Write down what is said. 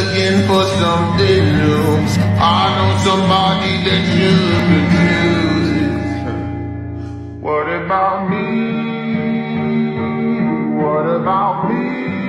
looking for something new. I know somebody that you could use. What about me? What about me?